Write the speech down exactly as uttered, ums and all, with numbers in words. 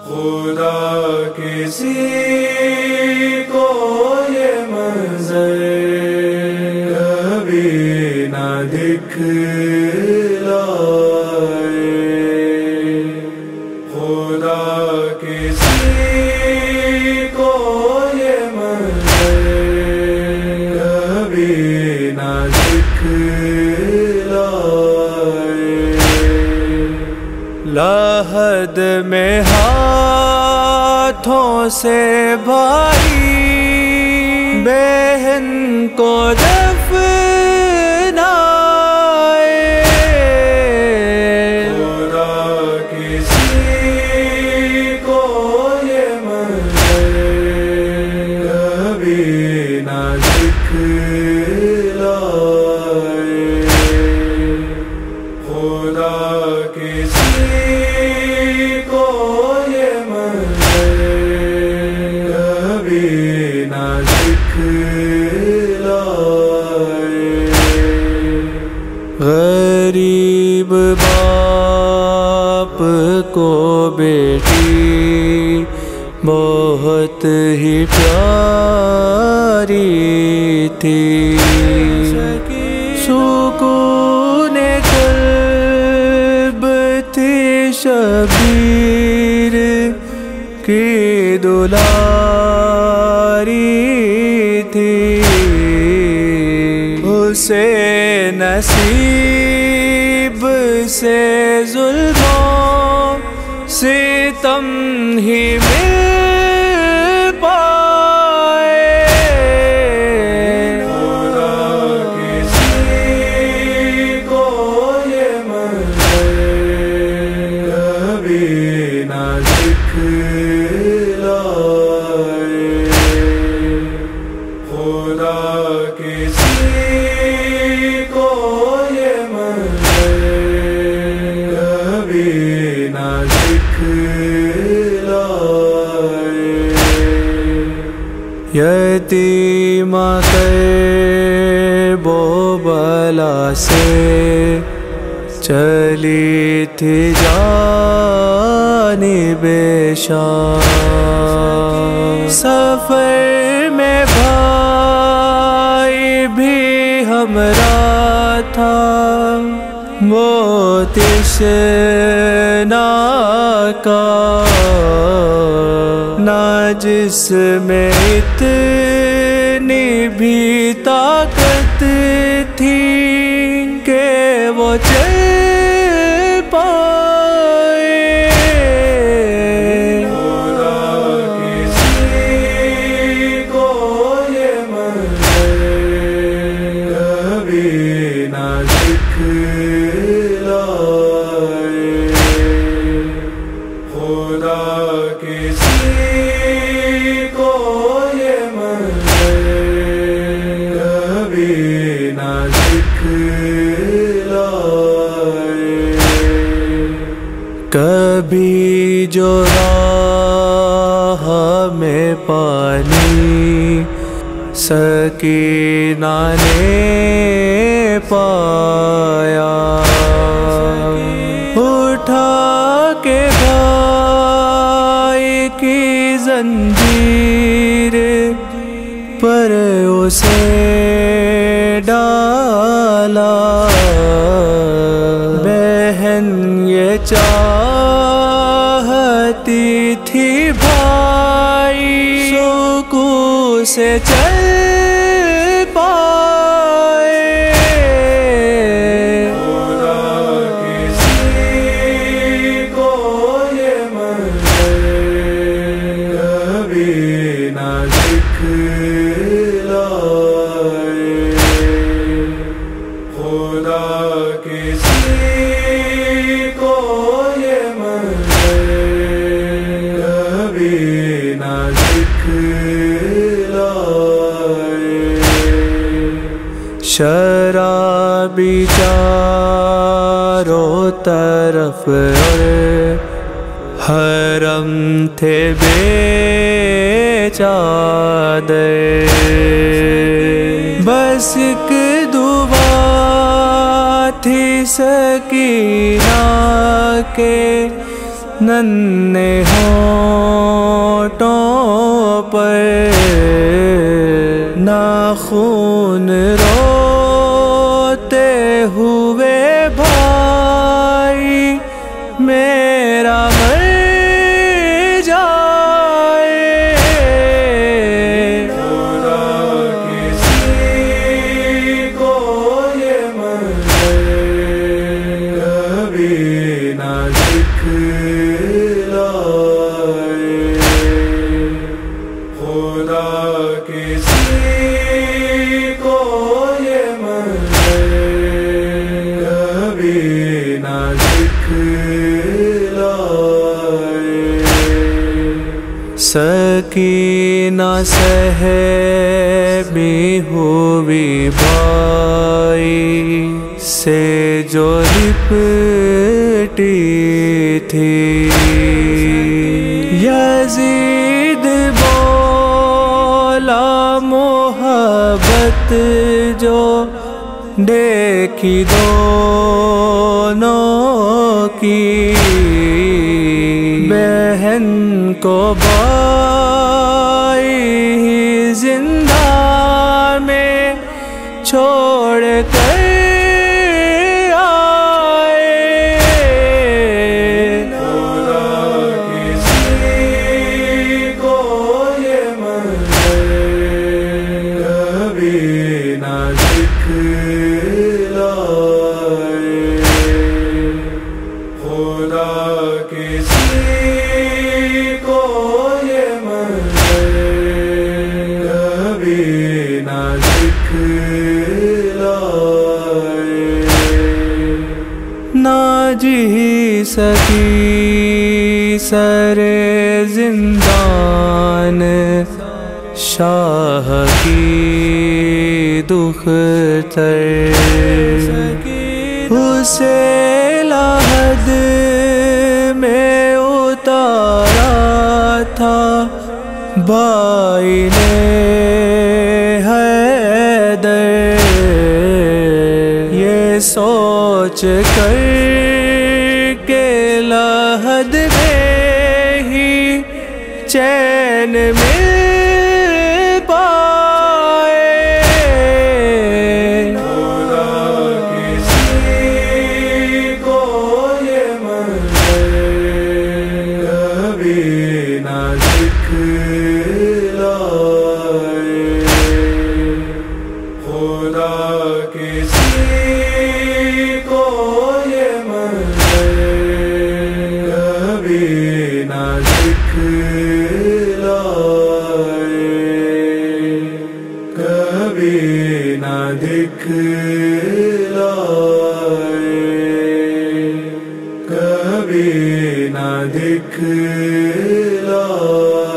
خدا کسی کو یہ منظر کبھی نہ دکھلائے، خدا کسی کو یہ منظر کبھی نہ دکھلائے۔ لحد میں ہاتھوں سے بھائی بہن کو دفنائے، خدا کسی کو یہ منظر کبھی نہ دکھلائے، خدا کسی کو یہ منظر کبھی نہ دکھلائے۔ غریب باپ کو بیٹی بہت ہی پیاری تھی، سکون قلب تھی شبیر کی دلاری تھی، اسے نصیب سے ظلم و ستم ہی مل پائے، خدا کسی کو یہ منظر کبھی نہ دکھلائے، خدا کسی کو یہ منظر کبھی نہ دکھلائے۔ یتیم کرب و بلا سے چلی تھی جانب شام، سفر میں بھائی بھی ہمراہ تھا، وہ تشنا کا نہ جس میں اتنی بھی طاقت تھی کہ وہ چل پائے، خدا کسی کو یہ منظر کبھی نہ دکھلائے، خدا کسی کو یہ منظر کبھی نہ دکھلائے۔ کبھی جو راہ میں پانی سکینہ نے پایا، اٹھا کے بھائی کی زنجیر پر اسے ڈالا، بہن یہ چاہتی تھی بھائی سکون سے چل پائے، خدا کسی کو یہ منظر کبھی نہ دکھلائے، خدا کسی کو یہ منظر کبھی نہ دکھلائے۔ شرابی چاروں طرف اور حرم تھے بے چادر، بس ایک دعا تھی سکینہ کے ننھے ہونٹوں پر ناخن روتے ہوئے بھائی میرا مر جائے، خدا کسی کو یہ منظر کبھی نہ دکھلائے، خدا کسی کو یہ منظر کبھی نہ دکھلائے۔ سکینہ صحبی ہوئی بھائی سے جو لپٹی تھی، یزید بولا محبت جو دیکھی دونوں کی، بہن کو بھائی زندہ میں چھوڑ کر نہ جی سکی سر زندان شاہ کی دختر، اسے لحد میں اتارا تھا بھائی نے حیدر، یہ سوچ کر کہ لحد میں ہی چین مل پائے، خدا کسی کو یہ منظر کبھی نہ دکھلائے، خدا کسی کو یہ منظر کبھی نہ دکھلائے، کبھی نہ دکھلائے، کبھی نہ دکھلائے۔